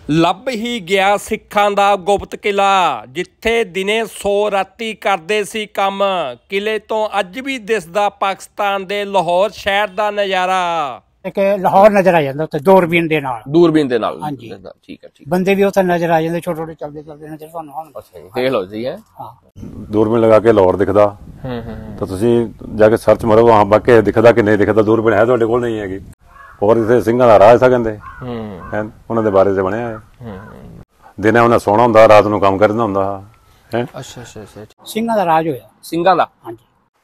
ਲੱਭ ਹੀ ਗਿਆ ਸਿੱਖਾਂ ਦਾ ਗੁਪਤ ਕਿਲਾ ਜਿੱਥੇ ਦਿਨੇ 100 ਰਾਤੀ ਕਰਦੇ ਸੀ ਕੰਮ। ਕਿਲੇ ਤੋਂ ਅੱਜ ਵੀ ਦਿਸਦਾ ਪਾਕਿਸਤਾਨ ਦੇ ਲਾਹੌਰ ਸ਼ਹਿਰ ਦਾ ਨਜ਼ਾਰਾ। ਇੱਕ ਲਾਹੌਰ ਨਜ਼ਰ ਆ ਜਾਂਦਾ ਉੱਥੇ ਦੂਰਬੀਨ ਦੇ ਨਾਲ। ਹਾਂਜੀ ਠੀਕ ਹੈ ਬੰਦੇ ਵੀ ਉੱਥੇ ਨਜ਼ਰ ਆ ਜਾਂਦੇ, ਛੋਟੇ ਛੋਟੇ ਚੱਲਦੇ ਚੱਲਦੇ ਨਜ਼ਰ ਤੁਹਾਨੂੰ ਹੁਣ। ਅੱਛਾ ਜੀ, ਦੇਖ ਲਓ ਜੀ। ਹਾਂ, ਦੂਰਬੀਨ ਲਗਾ ਕੇ ਲਾਹੌਰ ਦਿਖਦਾ। ਤਾਂ ਤੁਸੀਂ ਜਾ ਕੇ ਸਰਚ ਮਾਰੋ, ਹਾਂ ਬਾਕੀ ਦਿਖਦਾ ਕਿ ਨਹੀਂ ਦਿਖਦਾ। ਦੂਰਬੀਨ ਹੈ ਤੁਹਾਡੇ ਕੋਲ? ਨਹੀਂ ਹੈਗੀ। ਹੋਰ ਇੱਥੇ ਸਿੰਘਾਂ ਦਾ ਰਾਜ ਕਹਿੰਦੇ ਉਹਨਾਂ ਦੇ ਬਾਰੇ 'ਚ ਬਣਿਆ ਹੈ। ਦਿਨੇ ਉਹਨਾਂ ਸੋਹਣਾ ਹੁੰਦਾ, ਰਾਤ ਨੂੰ ਕੰਮ ਕਰਨਾ ਹੁੰਦਾ ਹੈ। ਅੱਛਾ ਅੱਛਾ ਅੱਛਾ, ਸਿੰਘਾਂ ਦਾ ਰਾਜ ਹੋਇਆ। ਸਿੰਘਾਂ ਦਾ? ਹਾਂਜੀ।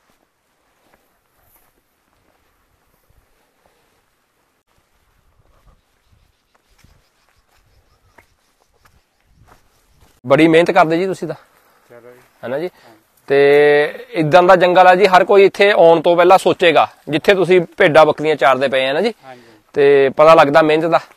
ਬੜੀ ਮਿਹਨਤ ਕਰਦੇ ਜੀ ਤੁਸੀਂ ਤਾਂ, ਹੈ ਨਾ ਜੀ। ਤੇ ਇਦਾਂ ਦਾ ਜੰਗਲ ਆ ਜੀ, ਹਰ ਕੋਈ ਇੱਥੇ ਆਉਣ ਤੋਂ ਪਹਿਲਾਂ ਸੋਚੇਗਾ। ਜਿੱਥੇ ਤੁਸੀਂ ਭੇਡਾਂ ਬੱਕਰੀਆਂ ਚਾਰਦੇ ਪਏ ਆ ਨਾ ਜੀ, ਤੇ ਪਤਾ ਲੱਗਦਾ ਮਿਹਨਤ ਦਾ।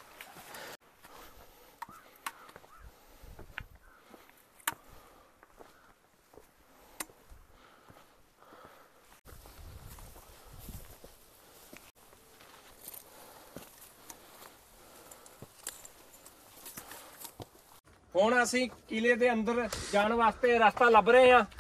ਹੁਣ ਅਸੀਂ ਕਿਲੇ ਦੇ ਅੰਦਰ ਜਾਣ ਵਾਸਤੇ ਰਸਤਾ ਲੱਭ ਰਹੇ ਹਾਂ।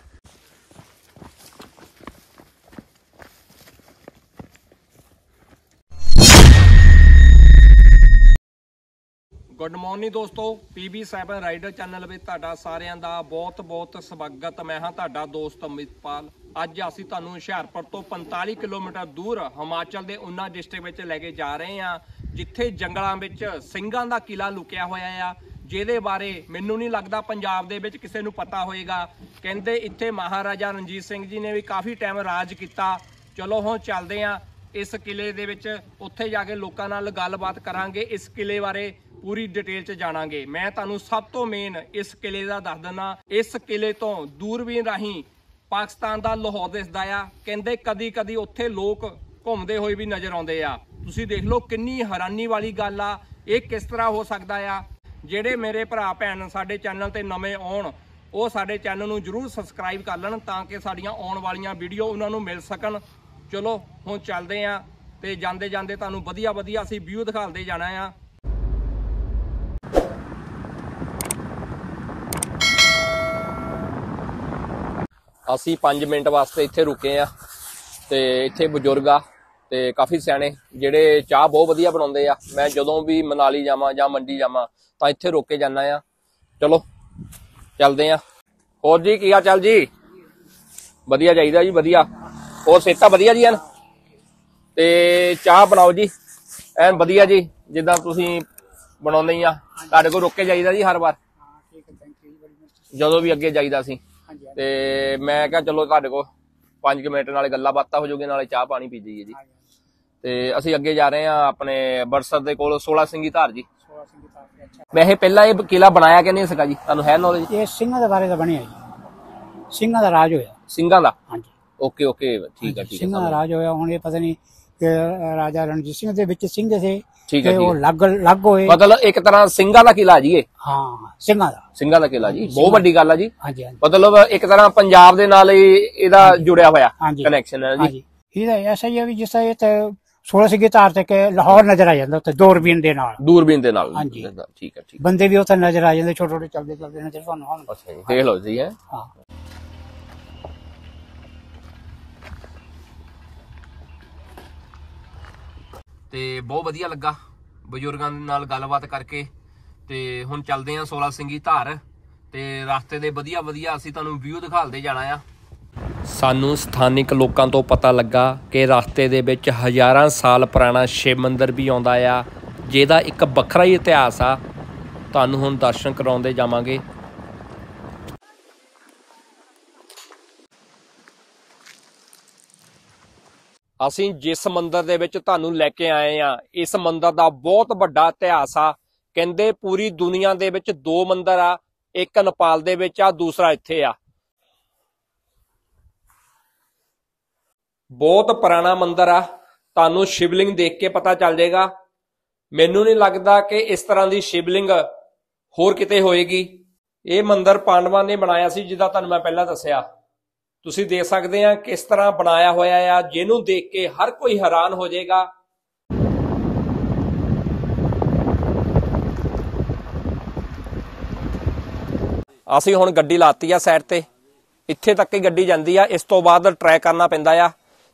ਗੁੱਡ ਮਾਰਨਿੰਗ ਦੋਸਤੋ, PB7 ਰਾਈਡਰ ਚੈਨਲ ਵਿੱਚ ਤੁਹਾਡਾ ਸਾਰਿਆਂ ਦਾ ਬਹੁਤ ਬਹੁਤ ਸਵਾਗਤ। ਮੈਂ ਹਾਂ ਤੁਹਾਡਾ ਦੋਸਤ ਅਮਿਤਪਾਲ। ਅੱਜ ਅਸੀਂ ਤੁਹਾਨੂੰ ਹੁਸ਼ਿਆਰਪੁਰ ਤੋਂ 45 ਕਿਲੋਮੀਟਰ ਦੂਰ ਹਿਮਾਚਲ ਦੇ ਊਨਾ ਡਿਸਟ੍ਰਿਕਟ ਵਿੱਚ ਲੈ ਕੇ ਜਾ ਰਹੇ ਹਾਂ, ਜਿੱਥੇ ਜੰਗਲਾਂ ਵਿੱਚ ਸਿੰਘਾਂ ਦਾ ਕਿਲਾ ਲੁਕਿਆ ਹੋਇਆ ਆ, ਜਿਹਦੇ ਬਾਰੇ ਮੈਨੂੰ ਨਹੀਂ ਲੱਗਦਾ ਪੰਜਾਬ ਦੇ ਵਿੱਚ ਕਿਸੇ ਨੂੰ ਪਤਾ ਹੋਏਗਾ। ਕਹਿੰਦੇ ਇੱਥੇ ਮਹਾਰਾਜਾ ਰਣਜੀਤ ਸਿੰਘ ਜੀ ਨੇ ਵੀ ਕਾਫੀ ਟਾਈਮ ਰਾਜ ਕੀਤਾ। ਚਲੋ ਹੁਣ ਚੱਲਦੇ ਹਾਂ ਇਸ ਕਿਲੇ ਦੇ ਵਿੱਚ, ਉੱਥੇ ਜਾ ਕੇ ਲੋਕਾਂ ਨਾਲ ਗੱਲਬਾਤ ਕਰਾਂਗੇ, ਇਸ ਕਿਲੇ ਬਾਰੇ ਪੂਰੀ ਡਿਟੇਲ 'ਚ ਜਾਣਾਂਗੇ। ਮੈਂ ਤੁਹਾਨੂੰ ਸਭ ਤੋਂ ਮੇਨ ਇਸ ਕਿਲੇ ਦਾ ਦੱਸ ਦਿੰਦਾ। ਇਸ ਕਿਲੇ ਤੋਂ ਦੂਰਬੀਨ ਰਾਹੀਂ ਪਾਕਿਸਤਾਨ ਦਾ ਲਾਹੌਰ ਦਿਸਦਾ ਆ। ਕਹਿੰਦੇ ਕਦੀ ਕਦੀ ਉੱਥੇ ਲੋਕ ਘੁੰਮਦੇ ਹੋਏ ਵੀ ਨਜ਼ਰ ਆਉਂਦੇ ਆ। ਤੁਸੀਂ ਦੇਖ ਲਓ ਕਿੰਨੀ ਹੈਰਾਨੀ ਵਾਲੀ ਗੱਲ ਆ। ਇਹ ਕਿਸ ਤਰ੍ਹਾਂ ਹੋ ਸਕਦਾ ਆ? ਜਿਹੜੇ ਮੇਰੇ ਭਰਾ ਭੈਣ ਸਾਡੇ ਚੈਨਲ ਤੇ ਨਵੇਂ ਆਉਣ, ਉਹ ਸਾਡੇ ਚੈਨਲ ਨੂੰ ਜਰੂਰ ਸਬਸਕ੍ਰਾਈਬ ਕਰ ਲੈਣ ਤਾਂ ਕਿ ਸਾਡੀਆਂ ਆਉਣ ਵਾਲੀਆਂ ਵੀਡੀਓ ਉਹਨਾਂ ਨੂੰ ਮਿਲ ਸਕਣ। ਚਲੋ ਹੁਣ ਚੱਲਦੇ ਆ, ਤੇ ਜਾਂਦੇ ਜਾਂਦੇ ਤੁਹਾਨੂੰ ਵਧੀਆ ਵਧੀਆ ਅਸੀਂ ਵਿਊ ਦਿਖਾਉਂਦੇ ਜਾਣਾ ਆ। ਅਸੀਂ 5 ਮਿੰਟ ਵਾਸਤੇ ਇੱਥੇ ਰੁਕੇ ਆ, ਤੇ ਇੱਥੇ ਬਜ਼ੁਰਗ ਆ ਤੇ ਕਾਫੀ ਸਿਆਣੇ ਜਿਹੜੇ ਚਾਹ ਬਹੁਤ ਵਧੀਆ ਬਣਾਉਂਦੇ ਆ। ਮੈਂ ਜਦੋਂ ਵੀ ਮਨਾਲੀ ਜਾਵਾਂ ਜਾਂ ਮੰਡੀ ਜਾਵਾਂ ਤਾਂ ਇੱਥੇ ਰੁਕ ਕੇ ਜਾਣਾ ਆ। ਚਲੋ ਚੱਲਦੇ ਆ। ਹੋਰ ਜੀ ਕੀ ਹਾਲ ਚਾਲ ਜੀ? ਵਧੀਆ ਚਾਹੀਦਾ ਜੀ, ਵਧੀਆ। ਹੋਰ ਸਿਹਤਾਂ ਵਧੀਆ ਜੀ ਹਨ? ਤੇ ਚਾਹ ਬਣਾਓ ਜੀ ਐਨ ਵਧੀਆ ਜੀ, ਜਿੱਦਾਂ ਤੁਸੀਂ ਬਣਾਉਂਦੇ ਹੀ ਆ। ਤੁਹਾਡੇ ਕੋਲ ਰੁਕ ਕੇ ਜਾਈਦਾ ਜੀ ਹਰ ਵਾਰ, ਜਦੋਂ ਵੀ ਅੱਗੇ ਜਾਈਦਾ ਸੀ। ਤੇ ਮੈਂ ਕਿਹਾ ਚਲੋ ਤੁਹਾਡੇ ਕੋਲ 5 ਮਿੰਟ ਨਾਲੇ ਗੱਲਾਂ ਬਾਤਾਂ ਹੋ ਜਾਊਗੀ, ਨਾਲੇ ਚਾਹ ਪਾਣੀ ਪੀ ਜਾਈਏ ਜੀ। ਤੇ ਅਸੀਂ ਅੱਗੇ ਜਾ ਰਹੇ ਹਾਂ ਆਪਣੇ ਅੰਮ੍ਰਿਤਸਰ ਦੇ ਕੋਲ 16 ਸਿੰਘੀ ਧਾਰ ਜੀ। ਵੈਸੇ ਪਹਿਲਾਂ ਇਹ ਕਿਲਾ ਬਣਾਇਆ ਕਿ ਨਹੀਂ ਸੀਗਾ ਜੀ, ਤੁਹਾਨੂੰ ਹੈ ਨੌਲੇਜ? ਇਹ ਸਿੰਘਾਂ ਦੇ ਬਾਰੇ ਤਾਂ ਬਣਿਆ ਜੀ, ਸਿੰਘਾਂ ਦਾ ਰਾਜ ਹੋਇਆ। ਸਿੰਘਾਂ ਦਾ? ਹਾਂਜੀ। ਓਕੇ ਓਕੇ, ਠੀਕ ਹੈ ਠੀਕ ਹੈ। ਸਿੰਘਾਂ ਦਾ ਰਾਜ ਹੋਇਆ। ਹੁਣ ਇਹ ਪਤਾ ਨਹੀਂ ਕਿ ਰਾਜਾ ਰਣਜੀਤ ਸਿੰਘ ਦੇ ਵਿੱਚ ਸਿੰਘ ਸੀ, ਠੀਕ ਹੈ, ਉਹ ਲੱਗ ਹੋਏ। ਮਤਲਬ ਇੱਕ ਤਰ੍ਹਾਂ ਸਿੰਘਾਂ ਦਾ ਕਿਲਾ ਜੀ ਇਹ? ਹਾਂ, ਸਿੰਘਾਂ ਦਾ ਕਿਲਾ ਜੀ, ਬਹੁਤ ਵੱਡੀ ਗੱਲ ਆ ਜੀ। ਹਾਂਜੀ। ਮਤਲਬ ਇੱਕ ਤਰ੍ਹਾਂ ਪੰਜਾਬ ਦੇ ਨਾਲ ਹੀ ਇਹਦਾ ਜੁੜਿਆ ਹੋਇਆ ਕਨੈਕਸ਼ਨ ਹੈ ਜੀ। ਇਹਦਾ ਐਸਾ ਹੀ ਹੈ ਵੀ ਜਿਸ ਤਰ੍ਹਾਂ ਇਹ 16 ਸਿੰਘੀ ਧਾਰ ਤੇ ਲਾਹੌਰ ਨਜ਼ਰ ਆ ਜਾਂਦਾ ਉੱਥੇ ਦੂਰਬੀਨ ਦੇ ਨਾਲ। ਹਾਂਜੀ ਠੀਕ ਹੈ ਠੀਕ। ਬੰਦੇ ਵੀ ਉੱਥੇ ਨਜ਼ਰ ਆ ਜਾਂਦੇ, ਛੋਟੇ ਛੋਟੇ ਚੱਲਦੇ ਚੱਲਦੇ ਨਜ਼ਰ ਤੁਹਾਨੂੰ ਹੁਣ। ਅੱਛਾ ਜੀ, ਦੇਖ ਲਓ ਜੀ। ਹਾਂ, ਤੇ ਬਹੁਤ ਵਧੀਆ ਲੱਗਾ ਬਜ਼ੁਰਗਾਂ ਨਾਲ ਗੱਲਬਾਤ ਕਰਕੇ। ਤੇ ਹੁਣ ਚੱਲਦੇ ਆ 16 ਸਿੰਘੀ ਧਾਰ, ਤੇ ਰਸਤੇ ਦੇ ਵਧੀਆ ਵਧੀਆ ਅਸੀਂ ਤੁਹਾਨੂੰ ਵਿਊ ਦਿਖਾਲਦੇ ਜਾਣਾ ਆ। ਸਾਨੂੰ ਸਥਾਨਿਕ ਲੋਕਾਂ ਤੋਂ ਪਤਾ ਲੱਗਾ ਕਿ ਰਸਤੇ ਦੇ ਵਿੱਚ ਹਜ਼ਾਰਾਂ ਸਾਲ ਪੁਰਾਣਾ ਸ਼ਿਵ ਮੰਦਿਰ ਵੀ ਆਉਂਦਾ ਆ, ਜਿਹਦਾ ਇੱਕ ਵੱਖਰਾ ਹੀ ਇਤਿਹਾਸ ਆ। ਤੁਹਾਨੂੰ ਹੁਣ ਦਰਸ਼ਨ ਕਰਾਉਂਦੇ ਜਾਵਾਂਗੇ। ਅਸੀਂ ਜਿਸ ਮੰਦਿਰ ਦੇ ਵਿੱਚ ਤੁਹਾਨੂੰ ਲੈ ਕੇ ਆਏ ਆ, ਇਸ ਮੰਦਿਰ ਦਾ ਬਹੁਤ ਵੱਡਾ ਇਤਿਹਾਸ ਆ। ਕਹਿੰਦੇ ਪੂਰੀ ਦੁਨੀਆ ਦੇ ਵਿੱਚ 2 ਮੰਦਿਰ ਆ, ਇੱਕ ਨੇਪਾਲ ਦੇ ਵਿੱਚ ਆ, ਦੂਸਰਾ ਇੱਥੇ ਆ। ਬਹੁਤ ਪੁਰਾਣਾ ਮੰਦਿਰ ਆ, ਤੁਹਾਨੂੰ ਸ਼ਿਵਲਿੰਗ ਦੇਖ ਕੇ ਪਤਾ ਚੱਲ ਜਾਏਗਾ। ਮੈਨੂੰ ਨਹੀਂ ਲੱਗਦਾ ਕਿ ਇਸ ਤਰ੍ਹਾਂ ਦੀ ਸ਼ਿਵਲਿੰਗ ਹੋਰ ਕਿਤੇ ਹੋਏਗੀ। ਇਹ ਮੰਦਿਰ ਪਾਂਡਵਾਂ ਨੇ ਬਣਾਇਆ ਸੀ, ਜਿੱਦਾਂ ਤੁਹਾਨੂੰ ਮੈਂ ਪਹਿਲਾਂ ਦੱਸਿਆ। ਤੁਸੀਂ ਦੇਖ ਸਕਦੇ ਆ ਕਿਸ ਤਰ੍ਹਾਂ ਬਣਾਇਆ ਹੋਇਆ ਆ, ਜਿਹਨੂੰ ਦੇਖ ਕੇ ਹਰ ਕੋਈ ਹੈਰਾਨ ਹੋ ਜਾਏਗਾ। ਅਸੀਂ ਹੁਣ ਗੱਡੀ ਲਾਤੀ ਆ ਸਾਈਡ ਤੇ, ਇੱਥੇ ਤੱਕ ਹੀ ਗੱਡੀ ਜਾਂਦੀ ਆ, ਇਸ ਤੋਂ ਬਾਅਦ ਟਰੈਕ ਕਰਨਾ ਪੈਂਦਾ ਆ।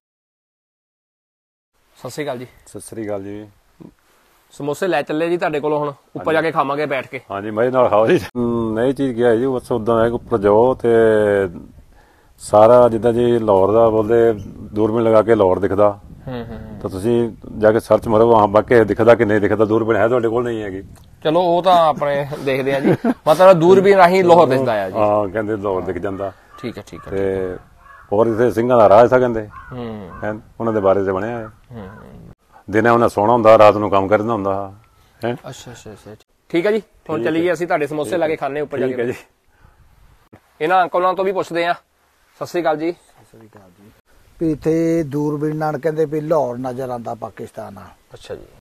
ਸਤਿ ਸ੍ਰੀ ਅਕਾਲ ਜੀ। ਸਤਿ ਸ੍ਰੀ ਅਕਾਲ ਜੀ। ਸਮੋਸੇ ਲੈ ਚੱਲੇ ਜੀ ਤੁਹਾਡੇ ਕੋਲੋਂ, ਹੁਣ ਉੱਪਰ ਜਾ ਕੇ ਖਾਵਾਂਗੇ ਬੈਠ ਕੇ। ਹਾਂਜੀ ਮਜ਼ੇ ਨਾਲ ਖਾਓ ਜੀ। ਨਈ ਚੀਜ਼ ਕਿਹਾ ਜੀ, ਬਸ ਉਦਾਂ ਹੈ ਕਿ ਉੱਪਰ ਜਾਓ ਤੇ ਸਾਰਾ ਜਿੱਦਾਂ ਜੀ ਲਾਹੌਰ ਦਾ ਬੋਲਦੇ ਦੂਰਬੀਨ ਲਗਾ ਕੇ ਲਾਹੌਰ ਦਿਖਦਾ, ਤਾਂ ਤੁਸੀਂ ਜਾ ਕੇ ਸਰਚ ਮਾਰੋ ਵਹਾਂ ਬਾਕੀ ਦਿਖਦਾ ਕਿ ਨਹੀਂ ਦਿਖਦਾ। ਦੂਰਬੀਨ ਹੈ ਤੁਹਾਡੇ ਕੋਲ? ਨਹੀਂ ਹੈਗੀ। ਚਲੋ ਉਹ ਤਾਂ ਆਪਣੇ ਦੇਖਦੇ ਆ ਜੀ, ਮਤਲਬ ਦੂਰਬੀਨ ਰਾਹੀਂ ਲਾਹੌਰ ਦਿਖਦਾ ਆ ਜੀ। ਹਾਂ ਕਹਿੰਦੇ ਲਾਹੌਰ ਦਿਖ ਜਾਂਦਾ। ਠੀਕ ਹੈ ਠੀਕ ਹੈ। ਤੇ ਹੋਰ ਇੱਥੇ ਸਿੰਘਾਂ ਦਾ ਰਾਜ ਕਹਿੰਦੇ ਉਹਨਾਂ ਦੇ ਬਾਰੇ 'ਚ ਬਣਿਆ ਹੈ। ਦਿਨੇ ਉਹਨਾਂ ਸੋਣਾ ਹੁੰਦਾ, ਰਾਤ ਨੂੰ ਕੰਮ ਕਰਨਾ ਹੁੰਦਾ ਹੈ। ਅੱਛਾ ਅੱਛਾ ਅੱਛਾ ਠੀਕ ਹੈ ਜੀ। ਹੁਣ ਚੱਲੀਏ ਅਸੀਂ ਤੁਹਾਡੇ ਸਮੋਸੇ ਲਾ ਕੇ ਖਾਣੇ ਉੱਪਰ ਜਾ ਕੇ। ਠੀਕ ਹੈ ਜੀ। ਇਹਨਾਂ ਅੰਕਲਾਂ ਤੋਂ ਵੀ ਪੁੱਛਦੇ ਆ। ਸਤਿ ਸ੍ਰੀ ਅਕਾਲ ਜੀ। ਸਤਿ ਸ੍ਰੀ ਅਕਾਲ ਜੀ। ਵੀ ਇੱਥੇ ਦੂਰਬੀਨ ਨਾਲ ਕਹਿੰਦੇ ਵੀ ਲਾਹੌਰ ਨਜ਼ਰ ਆਉਂਦਾ ਪਾਕਿਸਤਾਨ ਨਾਲ। ਅੱਛਾ ਜੀ।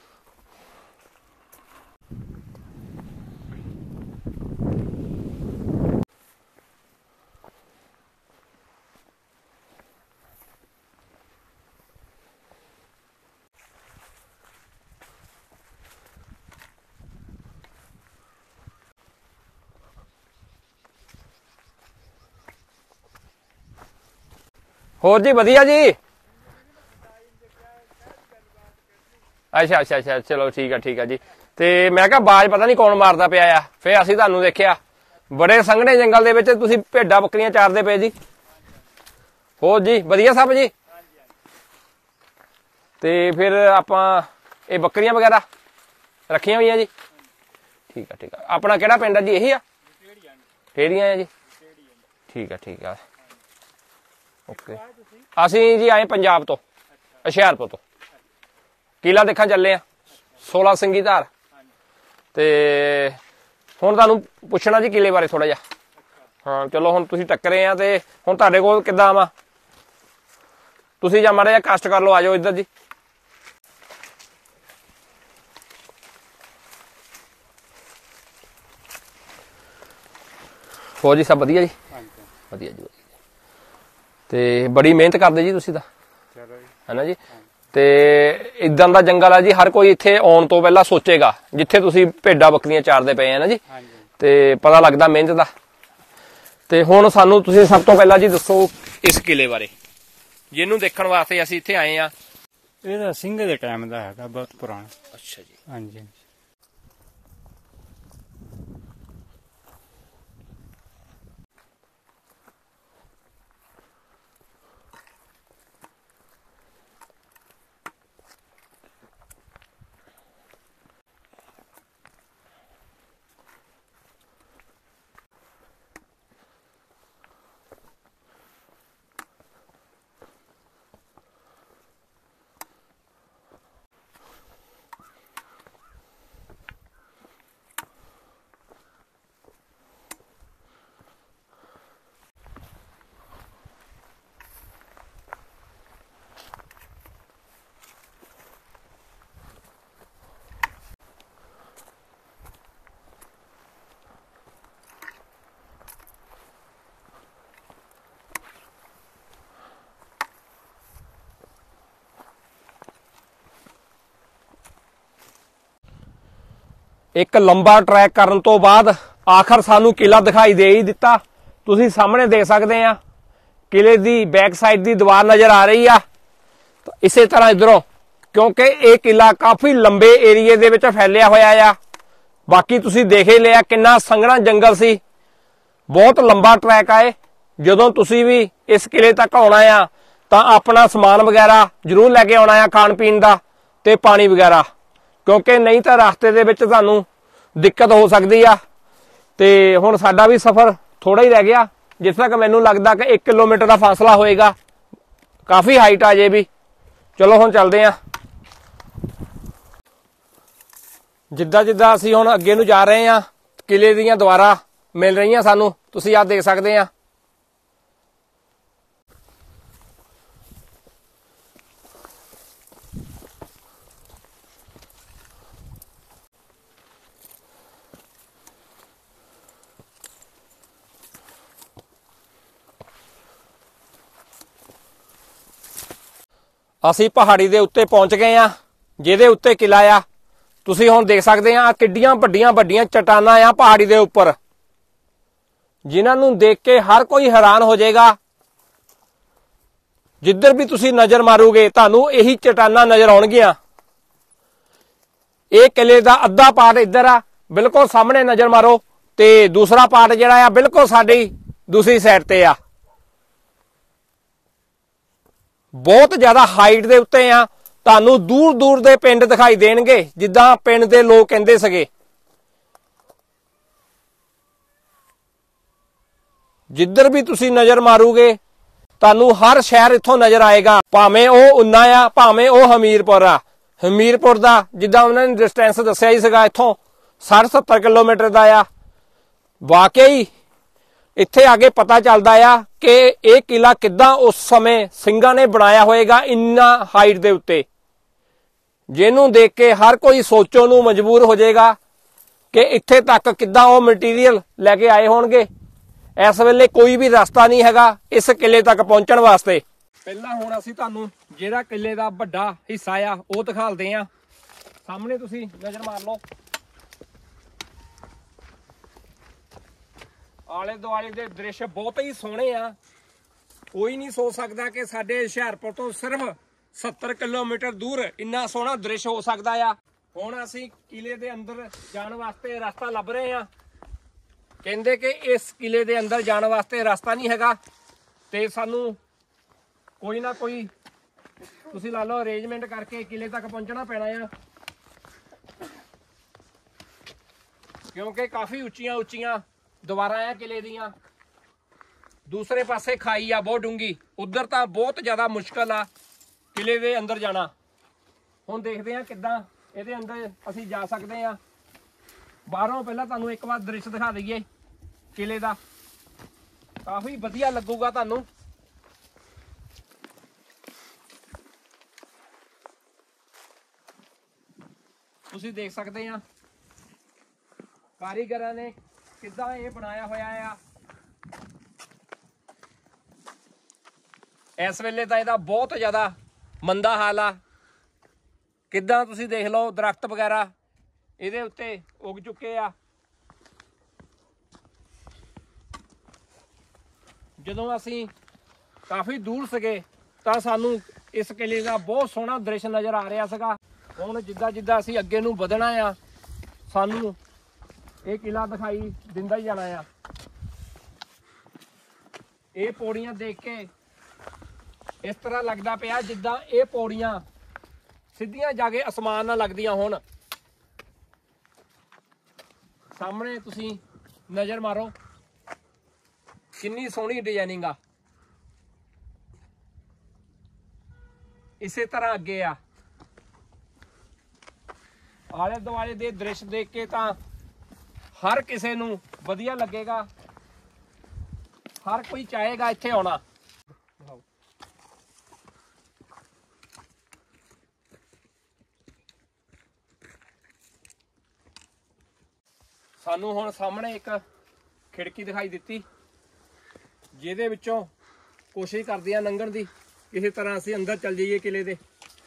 ਹੋਰ ਜੀ ਵਧੀਆ ਜੀ। ਅੱਛਾ ਅੱਛਾ ਅੱਛਾ ਚਲੋ ਠੀਕ ਹੈ ਜੀ। ਤੇ ਮੈਂ ਕਿਹਾ ਬਾਜ ਪਤਾ ਨਹੀਂ ਕੌਣ ਮਾਰਦਾ ਪਿਆ ਆ, ਫੇਰ ਅਸੀਂ ਤੁਹਾਨੂੰ ਦੇਖਿਆ ਬੜੇ ਸੰਘਣੇ ਜੰਗਲ ਦੇ ਵਿੱਚ ਤੁਸੀਂ ਭੇਡਾਂ ਬੱਕਰੀਆਂ ਚਾਰਦੇ ਪਏ ਜੀ। ਹੋਰ ਜੀ ਵਧੀਆ ਸਭ ਜੀ। ਤੇ ਫਿਰ ਆਪਾਂ ਇਹ ਬੱਕਰੀਆਂ ਵਗੈਰਾ ਰੱਖੀਆਂ ਹੋਈਆਂ ਜੀ। ਠੀਕ ਹੈ ਆਪਣਾ ਕਿਹੜਾ ਪਿੰਡ ਹੈ ਜੀ? ਇਹੀ ਆ ਢੇੜੀਆਂ ਆ ਜੀ। ਠੀਕ ਆ ਓਕੇ। ਅਸੀਂ ਜੀ ਆਏ ਪੰਜਾਬ ਤੋਂ, ਹੁਸ਼ਿਆਰਪੁਰ ਤੋਂ। ਕਿਲਾ ਦੇਖਣ ਚੱਲੇ ਆ 16 ਸਿੰਘੀ ਧਾਰ। ਤੇ ਹੁਣ ਤੁਹਾਨੂੰ ਪੁੱਛਣਾ ਜੀ ਕਿਲੇ ਬਾਰੇ ਥੋੜਾ ਜਿਹਾ। ਹਾਂ ਚਲੋ ਹੁਣ ਤੁਸੀਂ ਟੱਕਰੇ ਆ ਤੇ ਹੁਣ ਤੁਹਾਡੇ ਕੋਲ ਕਿੱਦਾਂ ਆਵਾਂ? ਤੁਸੀਂ ਜਾਂ ਮਾੜਾ ਜਿਹਾ ਕਸ਼ਟ ਕਰ ਲਓ, ਆ ਜਾਓ ਇੱਧਰ ਜੀ। ਹੋਰ ਜੀ ਸਭ ਵਧੀਆ ਜੀ? ਵਧੀਆ ਜੀ। ਤੇ ਬੜੀ ਮਿਹਨਤ ਕਰਦੇ ਜੀ ਤੁਸੀਂ ਤਾਂ, ਹੈਨਾ ਜੀ। ਤੇ ਇਦਾਂ ਦਾ ਜੰਗਲ ਆ ਜੀ, ਹਰ ਕੋਈ ਇੱਥੇ ਆਉਣ ਤੋਂ ਪਹਿਲਾਂ ਸੋਚੇਗਾ ਜਿੱਥੇ ਤੁਸੀਂ ਭੇਡਾਂ ਬੱਕਰੀਆਂ ਚਾਰਦੇ ਪਏ ਆ ਨਾ ਜੀ। ਤੇ ਪਤਾ ਲੱਗਦਾ ਮਿਹਨਤ ਦਾ। ਤੇ ਹੁਣ ਸਾਨੂੰ ਤੁਸੀਂ ਸਭ ਤੋਂ ਪਹਿਲਾਂ ਜੀ ਦੱਸੋ ਇਸ ਕਿਲੇ ਬਾਰੇ, ਜਿਹਨੂੰ ਦੇਖਣ ਵਾਸਤੇ ਅਸੀਂ ਇੱਥੇ ਆਏ ਆ। ਇਹਦਾ ਸਿੰਘ ਦੇ ਟਾਈਮ ਦਾ ਹੈਗਾ, ਬਹੁਤ ਪੁਰਾਣਾ। ਅੱਛਾ ਜੀ। ਹਾਂਜੀ। ਇੱਕ ਲੰਬਾ ਟਰੈਕ ਕਰਨ ਤੋਂ ਬਾਅਦ ਆਖਰ ਸਾਨੂੰ ਕਿਲਾ ਦਿਖਾਈ ਦੇ ਹੀ ਦਿੱਤਾ। ਤੁਸੀਂ ਸਾਹਮਣੇ ਦੇਖ ਸਕਦੇ ਆ ਕਿਲੇ ਦੀ ਬੈਕ ਸਾਈਡ ਦੀ ਦੀਵਾਰ ਨਜ਼ਰ ਆ ਰਹੀ ਆ। ਇਸੇ ਤਰ੍ਹਾਂ ਇਧਰੋਂ, ਕਿਉਂਕਿ ਇਹ ਕਿਲਾ ਕਾਫੀ ਲੰਬੇ ਏਰੀਏ ਦੇ ਵਿੱਚ ਫੈਲਿਆ ਹੋਇਆ ਆ। ਬਾਕੀ ਤੁਸੀਂ ਦੇਖ ਹੀ ਲਿਆ ਕਿੰਨਾ ਸੰਘਣਾ ਜੰਗਲ ਸੀ, ਬਹੁਤ ਲੰਬਾ ਟਰੈਕ ਆ ਇਹ। ਜਦੋਂ ਤੁਸੀਂ ਵੀ ਇਸ ਕਿਲੇ ਤੱਕ ਆਉਣਾ ਆ ਤਾਂ ਆਪਣਾ ਸਮਾਨ ਵਗੈਰਾ ਜ਼ਰੂਰ ਲੈ ਕੇ ਆਉਣਾ ਆ, ਖਾਣ ਪੀਣ ਦਾ ਤੇ ਪਾਣੀ ਵਗੈਰਾ, ਕਿਉਂਕਿ ਨਹੀਂ ਤਾਂ ਰਸਤੇ ਦੇ ਵਿੱਚ ਤੁਹਾਨੂੰ ਦਿੱਕਤ ਹੋ ਸਕਦੀ ਆ। ਤੇ ਹੁਣ ਸਾਡਾ ਵੀ ਸਫ਼ਰ ਥੋੜਾ ਹੀ ਰਹਿ ਗਿਆ, ਜਿਸ ਤੱਕ ਮੈਨੂੰ ਲੱਗਦਾ ਕਿ 1 ਕਿਲੋਮੀਟਰ ਦਾ ਫਾਸਲਾ ਹੋਏਗਾ। ਕਾਫੀ ਹਾਈਟ ਆ ਜੇ ਵੀ। ਚਲੋ ਹੁਣ ਚੱਲਦੇ ਆ। ਜਿੱਦਾਂ ਜਿੱਦਾਂ ਅਸੀਂ ਹੁਣ ਅੱਗੇ ਨੂੰ ਜਾ ਰਹੇ ਆ, ਕਿਲੇ ਦੀਆਂ ਦੀਵਾਰਾਂ ਮਿਲ ਰਹੀਆਂ ਸਾਨੂੰ, ਤੁਸੀਂ ਆਹ ਦੇਖ ਸਕਦੇ ਆ। ਅਸੀਂ ਪਹਾੜੀ ਦੇ ਉੱਤੇ ਪਹੁੰਚ ਗਏ ਆ, ਜਿਹਦੇ ਉੱਤੇ ਕਿਲਾ ਆ। ਤੁਸੀਂ ਹੁਣ ਦੇਖ ਸਕਦੇ ਆ ਕਿੱਡੀਆਂ ਵੱਡੀਆਂ ਵੱਡੀਆਂ ਚਟਾਨਾਂ ਆ ਪਹਾੜੀ ਦੇ ਉੱਪਰ। ਜਿਨ੍ਹਾਂ ਨੂੰ ਦੇਖ ਕੇ ਹਰ ਕੋਈ ਹੈਰਾਨ ਹੋ ਜਾਏਗਾ। ਜਿੱਧਰ ਵੀ ਤੁਸੀਂ ਨਜ਼ਰ ਮਾਰੋਗੇ ਤੁਹਾਨੂੰ ਇਹੀ ਚਟਾਨਾਂ ਨਜ਼ਰ ਆਉਣਗੀਆਂ। ਇਹ ਕਿਲੇ ਦਾ ਅੱਧਾ ਪਾਰਟ ਇੱਧਰ ਆ, ਬਿਲਕੁਲ ਸਾਹਮਣੇ ਨਜ਼ਰ ਮਾਰੋ, ਤੇ ਦੂਸਰਾ ਪਾਰਟ ਜਿਹੜਾ ਆ ਬਿਲਕੁਲ ਸਾਡੀ ਦੂਸਰੀ ਸਾਈਡ ਤੇ ਆ। ਬਹੁਤ ਜ਼ਿਆਦਾ ਹਾਈਟ ਦੇ ਉੱਤੇ ਆ। ਤੁਹਾਨੂੰ ਦੂਰ ਦੂਰ ਦੇ ਪਿੰਡ ਦਿਖਾਈ ਦੇਣਗੇ, ਜਿੱਦਾਂ ਪਿੰਡ ਦੇ ਲੋਕ ਕਹਿੰਦੇ ਸੀਗੇ। ਜਿੱਧਰ ਵੀ ਤੁਸੀਂ ਨਜ਼ਰ ਮਾਰੋਗੇ ਤੁਹਾਨੂੰ ਹਰ ਸ਼ਹਿਰ ਇੱਥੋਂ ਨਜ਼ਰ ਆਏਗਾ, ਭਾਵੇਂ ਉਹ ਉਨਾ ਆ, ਭਾਵੇਂ ਉਹ ਹਮੀਰਪੁਰ ਆ। ਹਮੀਰਪੁਰ ਦਾ ਜਿੱਦਾਂ ਉਹਨਾਂ ਨੇ ਡਿਸਟੈਂਸ ਦੱਸਿਆ ਹੀ ਸੀਗਾ, ਇੱਥੋਂ 60-70 ਕਿਲੋਮੀਟਰ ਦਾ ਆ। ਵਾਕਈ ਇੱਥੇ ਆ ਕੇ ਪਤਾ ਚੱਲਦਾ ਆ ਕਿ ਇਹ ਕਿਲਾ ਕਿੱਦਾਂ ਉਸ ਸਮੇਂ ਸਿੰਘਾਂ ਨੇ ਬਣਾਇਆ ਹੋਏਗਾ, ਇੰਨਾ ਹਾਈਟ ਦੇ ਉੱਤੇ, ਜਿਹਨੂੰ ਦੇਖ ਕੇ ਹਰ ਕੋਈ ਸੋਚਣ ਨੂੰ ਮਜਬੂਰ ਹੋ ਜਾਏਗਾ ਕਿ ਇੱਥੇ ਤੱਕ ਕਿੱਦਾਂ ਉਹ ਮਟੀਰੀਅਲ ਲੈ ਕੇ ਆਏ ਹੋਣਗੇ। ਇਸ ਵੇਲੇ ਕੋਈ ਵੀ ਰਸਤਾ ਨਹੀਂ ਹੈਗਾ ਇਸ ਕਿਲੇ ਤੱਕ ਪਹੁੰਚਣ ਵਾਸਤੇ। ਪਹਿਲਾਂ ਹੁਣ ਅਸੀਂ ਤੁਹਾਨੂੰ ਜਿਹੜਾ ਕਿਲੇ ਦਾ ਵੱਡਾ ਹਿੱਸਾ ਆ ਉਹ ਦਿਖਾਲਦੇ ਆ। ਸਾਹਮਣੇ ਤੁਸੀਂ ਨਜ਼ਰ ਮਾਰ ਲਓ, ਆਲੇ ਦੁਆਲੇ ਦੇ ਦ੍ਰਿਸ਼ ਬਹੁਤ ਹੀ ਸੋਹਣੇ ਆ। ਕੋਈ ਨਹੀਂ ਸੋਚ ਸਕਦਾ ਕਿ ਸਾਡੇ ਹੁਸ਼ਿਆਰਪੁਰ ਤੋਂ ਸਿਰਫ 70 ਕਿਲੋਮੀਟਰ ਦੂਰ ਇੰਨਾ ਸੋਹਣਾ ਦ੍ਰਿਸ਼ ਹੋ ਸਕਦਾ ਆ। ਹੁਣ ਅਸੀਂ ਕਿਲੇ ਦੇ ਅੰਦਰ ਜਾਣ ਵਾਸਤੇ ਰਸਤਾ ਲੱਭ ਰਹੇ ਆ। ਕਹਿੰਦੇ ਕਿ ਇਸ ਕਿਲੇ ਦੇ ਅੰਦਰ ਜਾਣ ਵਾਸਤੇ ਰਸਤਾ ਨਹੀਂ ਹੈਗਾ, ਤੇ ਸਾਨੂੰ ਕੋਈ ਨਾ ਕੋਈ ਤੁਸੀਂ ਲਾ ਲਓ ਅਰੇਂਜਮੈਂਟ ਕਰਕੇ ਕਿਲੇ ਤੱਕ ਪਹੁੰਚਣਾ ਪੈਣਾ ਆ, ਕਿਉਂਕਿ ਕਾਫੀ ਉੱਚੀਆਂ ਦੀਵਾਰਾਂ ਆ ਕਿਲੇ ਦੀਆਂ। ਦੂਸਰੇ ਪਾਸੇ ਖਾਈ ਆ ਬਹੁਤ ਡੂੰਗੀ, ਉਧਰ ਤਾਂ ਬਹੁਤ ਜ਼ਿਆਦਾ ਮੁਸ਼ਕਲ ਆ ਕਿਲੇ ਦੇ ਅੰਦਰ ਜਾਣਾ। ਹੁਣ ਦੇਖਦੇ ਆ ਕਿੱਦਾਂ ਇਹਦੇ ਅੰਦਰ ਅਸੀਂ ਜਾ ਸਕਦੇ ਆ। ਬਾਹਰੋਂ ਪਹਿਲਾਂ ਤੁਹਾਨੂੰ ਇੱਕ ਵਾਰ ਦ੍ਰਿਸ਼ ਦਿਖਾ ਦਈਏ ਕਿਲੇ ਦਾ, ਕਾਫੀ ਵਧੀਆ ਲੱਗੂਗਾ ਤੁਹਾਨੂੰ। ਤੁਸੀਂ ਦੇਖ ਸਕਦੇ ਆ ਕਾਰੀਗਰਾਂ ਨੇ ਕਿੱਦਾਂ ਇਹ ਬਣਾਇਆ ਹੋਇਆ ਆ। ਇਸ ਵੇਲੇ ਤਾਂ ਇਹਦਾ ਬਹੁਤ ਜ਼ਿਆਦਾ ਮੰਦਾ ਹਾਲ ਆ। ਕਿੱਦਾਂ ਤੁਸੀਂ ਦੇਖ ਲਓ ਦਰਖਤ ਵਗੈਰਾ ਇਹਦੇ ਉੱਤੇ ਉੱਗ ਚੁੱਕੇ ਆ। ਜਦੋਂ ਅਸੀਂ ਕਾਫੀ ਦੂਰ ਸੀਗੇ ਤਾਂ ਸਾਨੂੰ ਇਸ ਕਿਲੇ ਦਾ ਬਹੁਤ ਸੋਹਣਾ ਦ੍ਰਿਸ਼ ਨਜ਼ਰ ਆ ਰਿਹਾ ਸੀਗਾ। ਹੁਣ ਜਿੱਦਾਂ ਅਸੀਂ ਅੱਗੇ ਨੂੰ ਵਧਣਾ ਆ ਸਾਨੂੰ ਇਹ ਕਿਲਾ ਦਿਖਾਈ ਦਿੰਦਾ ਹੀ ਜਾਣਾ ਆ। ਇਹ ਪੌੜੀਆਂ ਦੇਖ ਕੇ ਇਸ ਤਰ੍ਹਾਂ ਲੱਗਦਾ ਪਿਆ ਜਿੱਦਾਂ ਇਹ ਪੌੜੀਆਂ ਸਿੱਧੀਆਂ ਜਾ ਕੇ ਅਸਮਾਨ ਨਾਲ ਲੱਗਦੀਆਂ ਹੋਣ। ਸਾਹਮਣੇ ਤੁਸੀਂ ਨਜ਼ਰ ਮਾਰੋ, ਕਿੰਨੀ ਸੋਹਣੀ ਡਿਜ਼ਾਈਨਿੰਗ ਆ। ਇਸੇ ਤਰ੍ਹਾਂ ਅੱਗੇ ਆ। ਆਲੇ ਦੁਆਲੇ ਦੇ ਦ੍ਰਿਸ਼ ਦੇਖ ਕੇ ਤਾਂ ਹਰ ਕਿਸੇ ਨੂੰ ਵਧੀਆ ਲੱਗੇਗਾ, ਹਰ ਕੋਈ ਚਾਹੇਗਾ ਇੱਥੇ ਆਉਣਾ। ਸਾਨੂੰ ਹੁਣ ਸਾਹਮਣੇ ਇੱਕ ਖਿੜਕੀ ਦਿਖਾਈ ਦਿੱਤੀ, ਜਿਹਦੇ ਵਿੱਚੋਂ ਕੋਸ਼ਿਸ਼ ਕਰਦੇ ਆ ਲੰਘਣ ਦੀ, ਕਿਸੇ ਤਰ੍ਹਾਂ ਅਸੀਂ ਅੰਦਰ ਚੱਲ ਜਾਈਏ ਕਿਲੇ ਦੇ।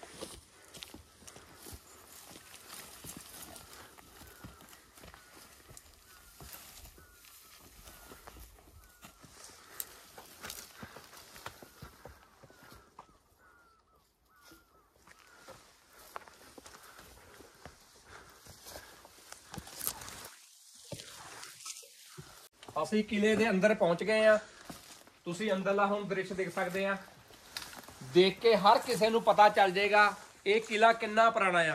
ਅਸੀਂ ਕਿਲੇ ਦੇ ਅੰਦਰ ਪਹੁੰਚ ਗਏ ਆ। ਤੁਸੀਂ ਅੰਦਰਲਾ ਹੁਣ ਦ੍ਰਿਸ਼ ਦੇਖ ਸਕਦੇ ਆ। ਦੇਖ ਕੇ ਹਰ ਕਿਸੇ ਨੂੰ ਪਤਾ ਚੱਲ ਜਾਏਗਾ ਇਹ ਕਿਲਾ ਕਿੰਨਾ ਪੁਰਾਣਾ ਆ।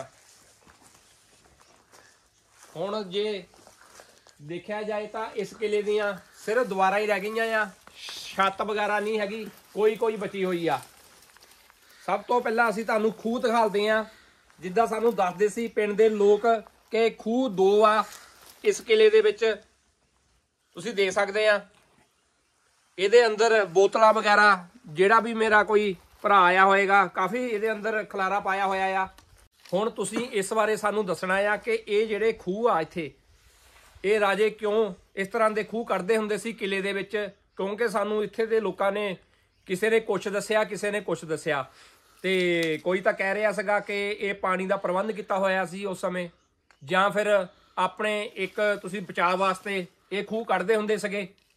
ਹੁਣ ਜੇ ਦੇਖਿਆ ਜਾਏ ਤਾਂ ਇਸ ਕਿਲੇ ਦੀਆਂ ਸਿਰਫ ਦੀਵਾਰਾਂ ਹੀ ਰਹਿ ਗਈਆਂ ਆ, ਛੱਤ ਵਗੈਰਾ ਨਹੀਂ ਹੈਗੀ, ਕੋਈ ਬਚੀ ਹੋਈ ਆ। ਸਭ ਤੋਂ ਪਹਿਲਾਂ ਅਸੀਂ ਤੁਹਾਨੂੰ ਖੂਹ ਦਿਖਾਉਂਦੇ ਆ। ਜਿੱਦਾਂ ਸਾਨੂੰ ਦੱਸਦੇ ਸੀ ਪਿੰਡ ਦੇ ਲੋਕ ਕਿ ਖੂਹ 2 ਆ ਇਸ ਕਿਲੇ ਦੇ ਵਿੱਚ। ਤੁਸੀਂ ਦੇਖ ਸਕਦੇ ਆ ਇਹਦੇ ਅੰਦਰ ਬੋਤਲਾਂ ਵਗੈਰਾ, ਜਿਹੜਾ ਵੀ ਮੇਰਾ ਕੋਈ ਭਰਾ ਆਇਆ ਹੋਏਗਾ ਕਾਫੀ ਇਹਦੇ ਅੰਦਰ ਖਲਾਰਾ ਪਾਇਆ ਹੋਇਆ ਆ। ਹੁਣ ਤੁਸੀਂ ਇਸ ਬਾਰੇ ਸਾਨੂੰ ਦੱਸਣਾ ਆ ਕਿ ਇਹ ਜਿਹੜੇ ਖੂਹ ਆ ਇੱਥੇ, ਇਹ ਰਾਜੇ ਕਿਉਂ ਇਸ ਤਰ੍ਹਾਂ ਦੇ ਖੂਹ ਕੱਢਦੇ ਹੁੰਦੇ ਸੀ ਕਿਲੇ ਦੇ ਵਿੱਚ। ਕਿਉਂਕਿ ਸਾਨੂੰ ਇੱਥੇ ਦੇ ਲੋਕਾਂ ਨੇ ਕਿਸੇ ਨੇ ਕੁਛ ਦੱਸਿਆ, ਕਿਸੇ ਨੇ ਕੁਛ ਦੱਸਿਆ, ਤੇ ਕੋਈ ਤਾਂ ਕਹਿ ਰਿਹਾ ਸੀਗਾ ਕਿ ਇਹ ਪਾਣੀ ਦਾ ਪ੍ਰਬੰਧ ਕੀਤਾ ਹੋਇਆ ਸੀ ਉਸ ਸਮੇਂ, ਜਾਂ ਫਿਰ ਆਪਣੇ ਇੱਕ ਤੁਸੀਂ ਬਚਾਅ ਵਾਸਤੇ ਇਹ ਖੂਹ ਕੱਢਦੇ ਹੁੰਦੇ ਸੀਗੇ।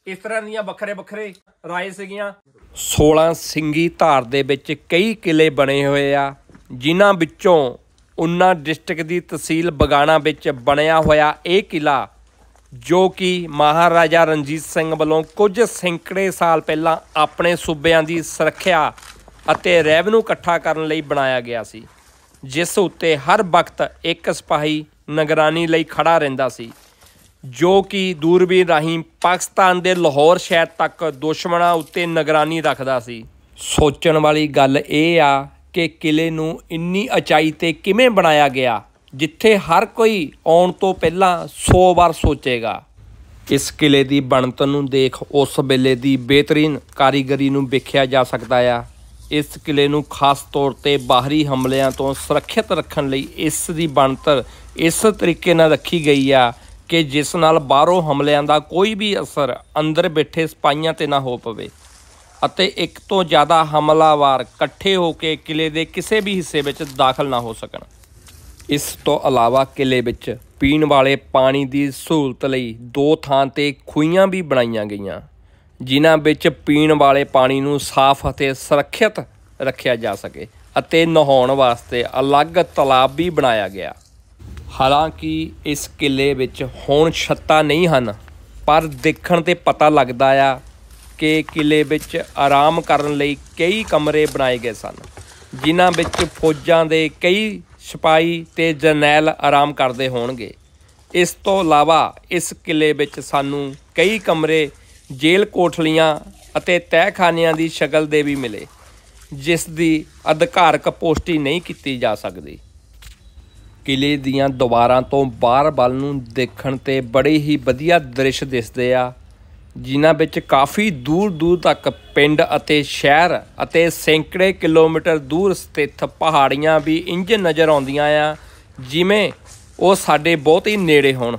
ਇਸ ਤਰ੍ਹਾਂ ਦੀਆਂ ਵੱਖਰੇ ਵੱਖਰੇ ਰਾਏ ਸੀਗੀਆਂ। 16 ਸਿੰਗੀ ਧਾਰ ਦੇ ਵਿੱਚ ਕਈ ਕਿਲੇ ਬਣੇ ਹੋਏ ਆ, ਜਿਨ੍ਹਾਂ ਵਿੱਚੋਂ ਉਨਾ ਡਿਸਟ੍ਰਿਕਟ ਦੀ ਤਹਿਸੀਲ ਬਗਾਣਾ ਵਿੱਚ ਬਣਿਆ ਹੋਇਆ ਇਹ ਕਿਲਾ, ਜੋ ਕਿ ਮਹਾਰਾਜਾ ਰਣਜੀਤ ਸਿੰਘ ਵੱਲੋਂ ਕੁਝ ਸੈਂਕੜੇ ਸਾਲ ਪਹਿਲਾਂ ਆਪਣੇ ਸੂਬਿਆਂ ਦੀ ਸੁਰੱਖਿਆ ਅਤੇ ਰੈਵਨਿਊ ਇਕੱਠਾ ਕਰਨ ਲਈ ਬਣਾਇਆ ਗਿਆ ਸੀ, ਜਿਸ ਉੱਤੇ ਹਰ ਵਕਤ ਇੱਕ ਸਿਪਾਹੀ ਨਿਗਰਾਨੀ ਲਈ ਖੜਾ ਰਹਿੰਦਾ ਸੀ, ਜੋ ਕਿ ਦੂਰਬੀਨ ਰਾਹੀਂ ਪਾਕਿਸਤਾਨ ਦੇ ਲਾਹੌਰ ਸ਼ਹਿਰ ਤੱਕ ਦੁਸ਼ਮਣਾਂ ਉੱਤੇ ਨਿਗਰਾਨੀ ਰੱਖਦਾ ਸੀ। ਸੋਚਣ ਵਾਲੀ ਗੱਲ ਇਹ ਆ ਕਿ ਕਿਲੇ ਨੂੰ ਇੰਨੀ ਉਚਾਈ 'ਤੇ ਕਿਵੇਂ ਬਣਾਇਆ ਗਿਆ, ਜਿੱਥੇ ਹਰ ਕੋਈ ਆਉਣ ਤੋਂ ਪਹਿਲਾਂ 100 ਵਾਰ ਸੋਚੇਗਾ। ਇਸ ਕਿਲੇ ਦੀ ਬਣਤਰ ਨੂੰ ਦੇਖ ਉਸ ਵੇਲੇ ਦੀ ਬਿਹਤਰੀਨ ਕਾਰੀਗਰੀ ਨੂੰ ਵੇਖਿਆ ਜਾ ਸਕਦਾ ਆ। ਇਸ ਕਿਲੇ ਨੂੰ ਖਾਸ ਤੌਰ 'ਤੇ ਬਾਹਰੀ ਹਮਲਿਆਂ ਤੋਂ ਸੁਰੱਖਿਅਤ ਰੱਖਣ ਲਈ ਇਸ ਦੀ ਬਣਤਰ ਇਸ ਤਰੀਕੇ ਨਾਲ ਰੱਖੀ ਗਈ ਆ ਕਿ ਜਿਸ ਨਾਲ ਬਾਹਰੋਂ ਹਮਲਿਆਂ ਦਾ ਕੋਈ ਵੀ ਅਸਰ ਅੰਦਰ ਬੈਠੇ ਸਿਪਾਹੀਆਂ 'ਤੇ ਨਾ ਹੋ ਪਵੇ ਅਤੇ ਇੱਕ ਤੋਂ ਜ਼ਿਆਦਾ ਹਮਲਾਵਰ ਇਕੱਠੇ ਹੋ ਕੇ ਕਿਲੇ ਦੇ ਕਿਸੇ ਵੀ ਹਿੱਸੇ ਵਿੱਚ ਦਾਖਲ ਨਾ ਹੋ ਸਕਣ। ਇਸ ਤੋਂ ਇਲਾਵਾ ਕਿਲੇ ਵਿੱਚ ਪੀਣ ਵਾਲੇ ਪਾਣੀ ਦੀ ਸਹੂਲਤ ਲਈ 2 ਥਾਂ 'ਤੇ ਖੂਹੀਆਂ ਵੀ ਬਣਾਈਆਂ ਗਈਆਂ, ਜਿਨ੍ਹਾਂ ਵਿੱਚ ਪੀਣ ਵਾਲੇ ਪਾਣੀ ਨੂੰ ਸਾਫ਼ ਅਤੇ ਸੁਰੱਖਿਅਤ ਰੱਖਿਆ ਜਾ ਸਕੇ ਅਤੇ ਨਹਾਉਣ ਵਾਸਤੇ ਅਲੱਗ ਤਲਾਬ ਵੀ ਬਣਾਇਆ ਗਿਆ। ਹਾਲਾਂਕਿ ਇਸ ਕਿਲੇ ਵਿੱਚ ਹੁਣ ਛੱਤਾਂ ਨਹੀਂ ਹਨ, ਪਰ ਦੇਖਣ 'ਤੇ ਪਤਾ ਲੱਗਦਾ ਆ ਕਿ ਕਿਲੇ ਵਿੱਚ ਆਰਾਮ ਕਰਨ ਲਈ ਕਈ ਕਮਰੇ ਬਣਾਏ ਗਏ ਸਨ, ਜਿਨ੍ਹਾਂ ਵਿੱਚ ਫੌਜਾਂ ਦੇ ਕਈ ਸਿਪਾਹੀ ਅਤੇ ਜਰਨੈਲ ਆਰਾਮ ਕਰਦੇ ਹੋਣਗੇ। ਇਸ ਤੋਂ ਇਲਾਵਾ ਇਸ ਕਿਲੇ ਵਿੱਚ ਸਾਨੂੰ ਕਈ ਕਮਰੇ ਜੇਲ੍ਹ ਕੋਠਲੀਆਂ ਅਤੇ ਤਹਿਖਾਨਿਆਂ ਦੀ ਸ਼ਕਲ ਦੇ ਵੀ ਮਿਲੇ, ਜਿਸ ਦੀ ਅਧਿਕਾਰਕ ਪੁਸ਼ਟੀ ਨਹੀਂ ਕੀਤੀ ਜਾ ਸਕਦੀ। ਕਿਲੇ ਦੀਆਂ ਦੀਵਾਰਾਂ ਤੋਂ ਬਾਹਰ ਵੱਲ ਨੂੰ ਦੇਖਣ 'ਤੇ ਬੜੇ ਹੀ ਵਧੀਆ ਦ੍ਰਿਸ਼ ਦਿਸਦੇ ਆ, ਜਿਨ੍ਹਾਂ ਵਿੱਚ ਕਾਫੀ ਦੂਰ ਦੂਰ ਤੱਕ ਪਿੰਡ ਅਤੇ ਸ਼ਹਿਰ ਅਤੇ ਸੈਂਕੜੇ ਕਿਲੋਮੀਟਰ ਦੂਰ ਸਥਿਤ ਪਹਾੜੀਆਂ ਵੀ ਇੰਝ ਨਜ਼ਰ ਆਉਂਦੀਆਂ ਆ ਜਿਵੇਂ ਉਹ ਸਾਡੇ ਬਹੁਤ ਹੀ ਨੇੜੇ ਹੋਣ।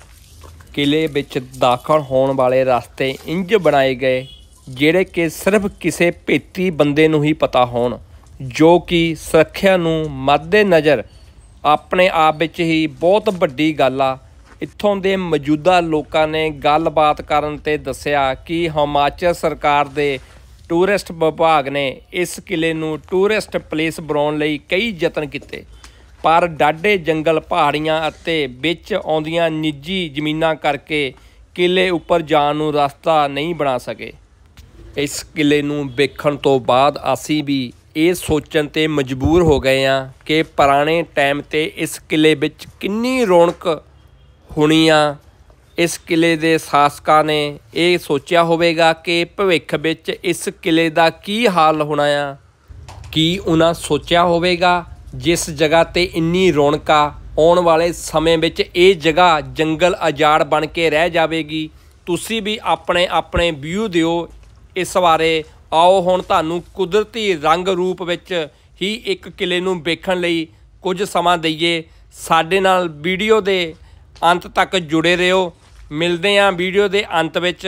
ਕਿਲੇ ਵਿੱਚ ਦਾਖਲ ਹੋਣ ਵਾਲੇ ਰਸਤੇ ਇੰਝ ਬਣਾਏ ਗਏ ਜਿਹੜੇ ਕਿ ਸਿਰਫ ਕਿਸੇ ਭੇਤੀ ਬੰਦੇ ਨੂੰ ਹੀ ਪਤਾ ਹੋਣ, ਜੋ ਕਿ ਸੁਰੱਖਿਆ ਨੂੰ ਮੱਦੇ ਨਜ਼ਰ ਆਪਣੇ ਆਪ ਵਿੱਚ ਹੀ ਬਹੁਤ ਵੱਡੀ ਗੱਲ ਆ। ਇੱਥੋਂ ਦੇ ਮੌਜੂਦਾ ਲੋਕਾਂ ਨੇ ਗੱਲਬਾਤ ਕਰਨ 'ਤੇ ਦੱਸਿਆ ਕਿ ਹਿਮਾਚਲ ਸਰਕਾਰ ਦੇ ਟੂਰਿਸਟ ਵਿਭਾਗ ਨੇ ਇਸ ਕਿਲੇ ਨੂੰ ਟੂਰਿਸਟ ਪਲੇਸ ਬਣਾਉਣ ਲਈ ਕਈ ਯਤਨ ਕੀਤੇ, ਪਰ ਡਾਢੇ ਜੰਗਲ, ਪਹਾੜੀਆਂ ਅਤੇ ਵਿੱਚ ਆਉਂਦੀਆਂ ਨਿੱਜੀ ਜ਼ਮੀਨਾਂ ਕਰਕੇ ਕਿਲੇ ਉੱਪਰ ਜਾਣ ਨੂੰ ਰਸਤਾ ਨਹੀਂ ਬਣਾ ਸਕੇ। ਇਸ ਕਿਲੇ ਨੂੰ ਵੇਖਣ ਤੋਂ ਬਾਅਦ ਅਸੀਂ ਵੀ ਇਹ ਸੋਚਣ 'ਤੇ ਮਜਬੂਰ ਹੋ ਗਏ ਹਾਂ ਕਿ ਪੁਰਾਣੇ ਟਾਈਮ 'ਤੇ ਇਸ ਕਿਲੇ ਵਿੱਚ ਕਿੰਨੀ ਰੌਣਕ ਹੋਣੀ ਆ। ਇਸ ਕਿਲੇ ਦੇ ਸ਼ਾਸਕਾਂ ਨੇ ਇਹ ਸੋਚਿਆ ਹੋਵੇਗਾ ਕਿ ਭਵਿੱਖ ਵਿੱਚ ਇਸ ਕਿਲੇ ਦਾ ਕੀ ਹਾਲ ਹੋਣਾ ਆ। ਕੀ ਉਹਨਾਂ ਸੋਚਿਆ ਹੋਵੇਗਾ ਜਿਸ ਜਗ੍ਹਾ 'ਤੇ ਇੰਨੀ ਰੌਣਕ ਆ, ਆਉਣ ਵਾਲੇ ਸਮੇਂ ਵਿੱਚ ਇਹ ਜਗ੍ਹਾ ਜੰਗਲ ਉਜਾੜ ਬਣ ਕੇ ਰਹਿ ਜਾਵੇਗੀ। ਤੁਸੀਂ ਵੀ ਆਪਣੇ ਆਪਣੇ ਵਿਊ ਦਿਓ ਇਸ ਬਾਰੇ। ਆਓ ਹੁਣ ਤੁਹਾਨੂੰ ਕੁਦਰਤੀ ਰੰਗ ਰੂਪ ਵਿੱਚ ਹੀ ਇੱਕ ਕਿਲੇ ਨੂੰ ਵੇਖਣ ਲਈ ਕੁਝ ਸਮਾਂ ਦਈਏ। ਸਾਡੇ ਨਾਲ ਵੀਡੀਓ ਦੇ ਅੰਤ ਤੱਕ ਜੁੜੇ ਰਹੋ। ਮਿਲਦੇ ਹਾਂ ਵੀਡੀਓ ਦੇ ਅੰਤ ਵਿੱਚ।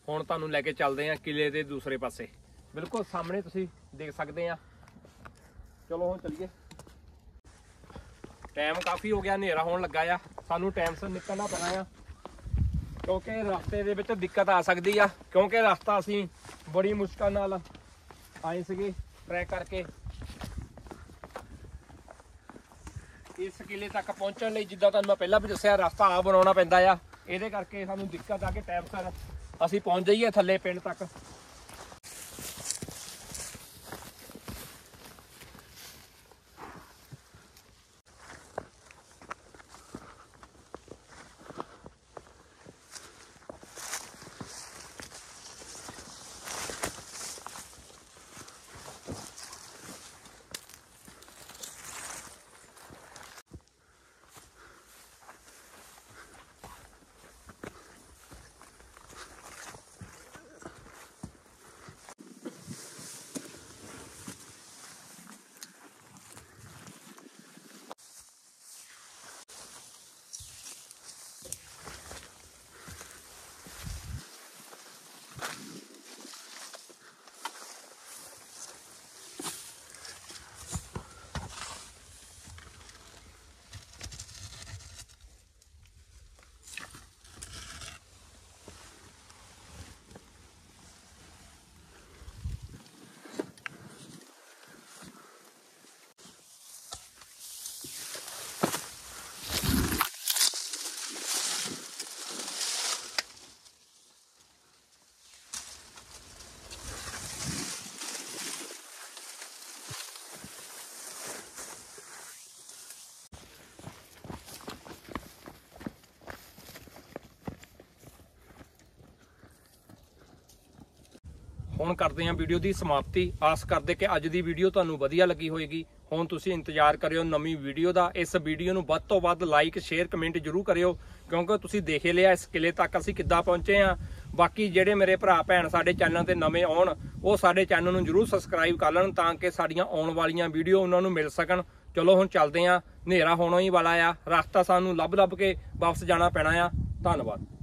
ਹੁਣ ਤੁਹਾਨੂੰ ਲੈ ਕੇ ਚੱਲਦੇ ਆ ਕਿਲੇ ਦੇ ਦੂਸਰੇ ਪਾਸੇ। ਬਿਲਕੁਲ ਸਾਹਮਣੇ ਤੁਸੀਂ ਦੇਖ ਸਕਦੇ ਆ। ਚਲੋ ਹੁਣ ਚੱਲੀਏ। ਟਾਈਮ ਕਾਫੀ ਹੋ ਗਿਆ, ਹਨੇਰਾ ਹੋਣ ਲੱਗਾ ਆ, ਸਾਨੂੰ ਟਾਈਮ ਸਿਰ ਨਿਕਲਣਾ ਪੈਣਾ ਆ ਕਿਉਂਕਿ ਰਸਤੇ ਦੇ ਵਿੱਚ ਦਿੱਕਤ ਆ ਸਕਦੀ ਆ। ਕਿਉਂਕਿ ਰਸਤਾ ਅਸੀਂ ਬੜੀ ਮੁਸ਼ਕਲ ਨਾਲ ਆਏ ਸੀਗੇ ਟਰੈਕ ਕਰਕੇ। ਇਸ ਕਿਲੇ ਤੱਕ ਪਹੁੰਚਣ ਲਈ ਜਿੱਦਾਂ ਤੁਹਾਨੂੰ ਮੈਂ ਪਹਿਲਾਂ ਵੀ ਦੱਸਿਆ ਰਸਤਾ ਆ ਬਣਾਉਣਾ ਪੈਂਦਾ ਆ। ਇਹਦੇ ਕਰਕੇ ਸਾਨੂੰ ਦਿੱਕਤ ਆ ਕਿ ਟਾਈਮ ਸਿਰ ਅਸੀਂ ਪਹੁੰਚ ਜਾਈਏ ਥੱਲੇ ਪਿੰਡ ਤੱਕ। ਹੁਣ ਕਰਦੇ ਹਾਂ ਵੀਡੀਓ ਦੀ ਸਮਾਪਤੀ। ਆਸ ਕਰਦੇ ਕਿ ਅੱਜ ਦੀ ਵੀਡੀਓ ਤੁਹਾਨੂੰ ਵਧੀਆ ਲੱਗੀ ਹੋਵੇਗੀ। ਹੁਣ ਤੁਸੀਂ ਇੰਤਜ਼ਾਰ ਕਰਿਓ ਨਵੀਂ ਵੀਡੀਓ ਦਾ। ਇਸ ਵੀਡੀਓ ਨੂੰ ਵੱਧ ਤੋਂ ਵੱਧ ਲਾਈਕ ਸ਼ੇਅਰ ਕਮੈਂਟ ਜ਼ਰੂਰ ਕਰਿਓ ਕਿਉਂਕਿ ਤੁਸੀਂ ਦੇਖ ਲਿਆ ਇਸ ਕਿਲੇ ਤੱਕ ਅਸੀਂ ਕਿੱਦਾਂ ਪਹੁੰਚੇ ਆ। ਬਾਕੀ ਜਿਹੜੇ ਮੇਰੇ ਭਰਾ ਭੈਣ ਸਾਡੇ ਚੈਨਲ ਤੇ ਨਵੇਂ ਆਉਣ ਉਹ ਸਾਡੇ ਚੈਨਲ ਨੂੰ ਜ਼ਰੂਰ ਸਬਸਕ੍ਰਾਈਬ ਕਰ ਲੈਣ ਤਾਂ ਕਿ ਸਾਡੀਆਂ ਆਉਣ ਵਾਲੀਆਂ ਵੀਡੀਓ ਉਹਨਾਂ ਨੂੰ ਮਿਲ ਸਕਣ। ਚਲੋ ਹੁਣ ਚੱਲਦੇ ਆ, ਹਨੇਰਾ ਹੋਣਾ ਹੀ ਵਾਲਾ ਆ, ਰਸਤਾ ਸਾਨੂੰ ਲੱਭ ਕੇ ਵਾਪਸ ਜਾਣਾ ਪੈਣਾ ਆ। ਧੰਨਵਾਦ।